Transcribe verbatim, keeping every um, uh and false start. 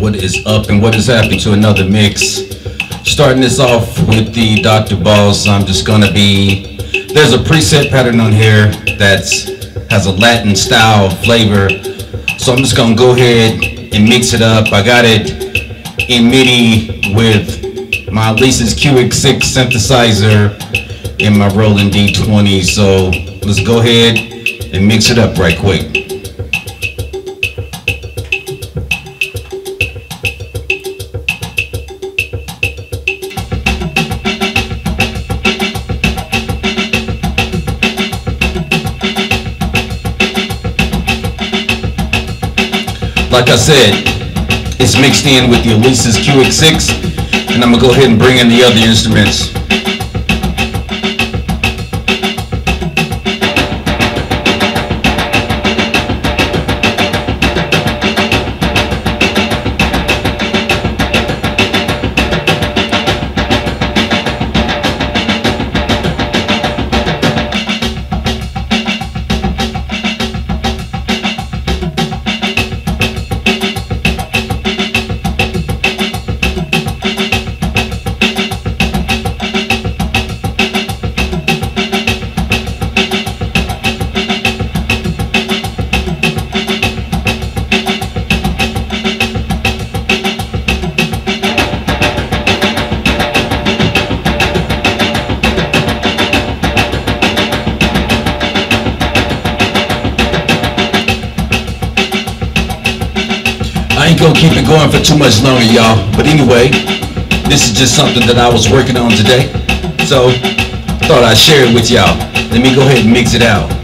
What is up and what is happening to another mix? Starting this off with the Doctor Boss. I'm just gonna be, there's a preset pattern on here that has a Latin style flavor, so I'm just gonna go ahead and mix it up. I got it in MIDI with my Alesis Q X six synthesizer and my Roland D twenty, so let's go ahead and mix it up right quick. Like I said, it's mixed in with the Alesis Q X six, and I'm gonna go ahead and bring in the other instruments. I ain't gonna keep it going for too much longer, y'all. But anyway, this is just something that I was working on today, so thought I'd share it with y'all. Let me go ahead and mix it out.